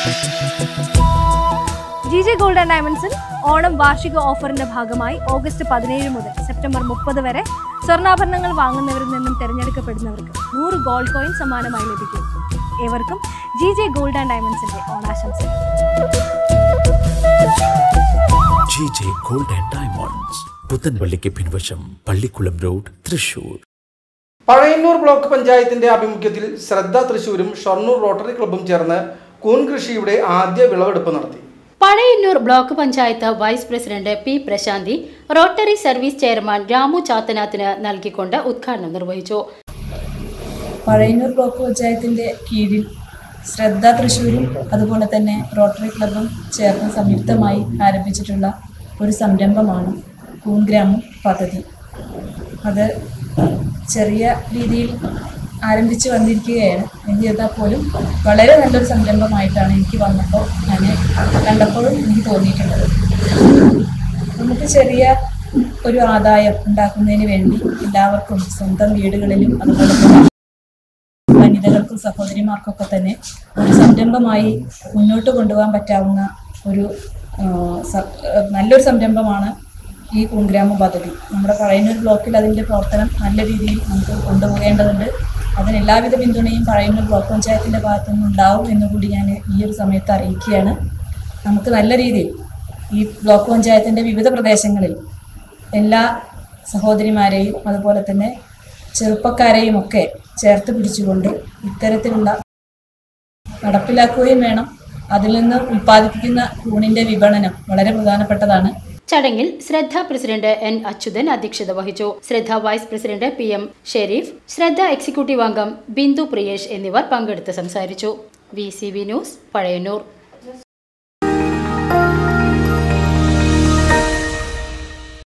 GJ Gold and Diamonds Onam വാർഷിക ഓഫറിന്റെ ഭാഗമായി August 17 മുതൽ സെപ്റ്റംബർ 30 വരെ സ്വർണ്ണാഭരണങ്ങൾ വാങ്ങുന്നവരിൽ നിന്നും തിരഞ്ഞെടുക്കപ്പെടുന്നവർക്ക് 100 ഗോൾഡ് കോയിൻ സമ്മാനമായി ലഭിക്കും. ഏവർക്കും GJ Gold and Diamondsന്റെ ഓണാശംസകൾ. GJ Gold and Diamonds, പുത്തൻപള്ളിക്ക് പിൻവശം, പള്ളിക്കുളം റോഡ്, തൃശൂർ. പഴയന്നൂർ ബ്ലോക്ക് പഞ്ചായത്തിന്റെ ആഭിമുഖ്യത്തിൽ ശ്രദ്ധ തൃശൂരും ഷൊർണൂർ റോട്ടറി ക്ലബ്ബും ചേർന്ന് കൂൺ കൃഷിയുടെ ആദ്യ വിളവെടുപ്പ് നടത്തി. Pazhayannur block panchayat vice president P. Prashanthi rotary service chairman Ramu ചാത്തനാത്തിന് നൽകിക്കൊണ്ട് ഉദ്ഘാടനം നിർവഹിച്ചു. പഴയന്നൂർ ബ്ലോക്ക് പഞ്ചായത്തിന്റെ കീഴിൽ ശ്രദ്ധ തൃശൂരും അതുപോലെ തന്നെ റോട്ടറി ക്ലബ്ബും ചേർന്ന് സംയുക്തമായി ആരംഭിച്ചിട്ടുള്ള ഒരു സംരംഭമാണ് കൂൺഗ്രാമം പദ്ധതി. അത് ചെറിയ രീതിയിൽ ആരംഭിച്ചു വന്നിരിക്കുകയാണ്. എന്നിരുന്നാൽ പോലും വളരെ നല്ലൊരു സംരംഭമായിട്ടാണ് എനിക്ക് വന്നപ്പോൾ കണ്ടപ്പോഴും എനിക്ക് തോന്നിയിട്ടുള്ളത്. നമുക്ക് ചെറിയ ഒരു ആദായം ഉണ്ടാക്കുന്നതിന് വേണ്ടി എല്ലാവർക്കും സ്വന്തം വീടുകളിലും അതുപോലെ തന്നെ വനിതകൾക്കും സഹോദരിമാർക്കൊക്കെ തന്നെ ഒരു സംരംഭമായി മുന്നോട്ട് കൊണ്ടുപോകാൻ പറ്റാവുന്ന ഒരു നല്ലൊരു സംരംഭമാണ് ഈ കൂൺഗ്രാമ പദ്ധതി. നമ്മുടെ പഴയന്നൂർ ബ്ലോക്കിൽ അതിൻ്റെ പ്രവർത്തനം നല്ല രീതിയിൽ നമുക്ക് കൊണ്ടുപോകേണ്ടതുണ്ട്. അതിന് എല്ലാവിധ പിന്തുണയും പഴയന്നൂർ ബ്ലോക്ക് പഞ്ചായത്തിൻ്റെ ഭാഗത്തു നിന്നുണ്ടാവും എന്നുകൂടി ഞാൻ ഈ ഒരു സമയത്ത് അറിയിക്കുകയാണ്. നമുക്ക് നല്ല രീതിയിൽ ഈ ബ്ലോക്ക് പഞ്ചായത്തിൻ്റെ വിവിധ പ്രദേശങ്ങളിൽ എല്ലാ സഹോദരിമാരെയും അതുപോലെ തന്നെ ചെറുപ്പക്കാരെയും ഒക്കെ ചേർത്ത് പിടിച്ചുകൊണ്ട് ഇത്തരത്തിലുള്ള നടപ്പിലാക്കുകയും വേണം. അതിൽ നിന്ന് ഉൽപ്പാദിപ്പിക്കുന്ന കൂണിൻ്റെ വിപണനം വളരെ പ്രധാനപ്പെട്ടതാണ്. ചടങ്ങിൽ ശ്രദ്ധ പ്രസിഡന്റ് N. അച്യുതൻ അധ്യക്ഷത വഹിച്ചു. ശ്രദ്ധ വൈസ് പ്രസിഡന്റ് PM ഷെരീഫ്, ശ്രദ്ധ എക്സിക്യൂട്ടീവ് അംഗം ബിന്ദു പ്രിയേഷ് എന്നിവർ പങ്കെടുത്ത് സംസാരിച്ചു. VCV news, Pazhayannur.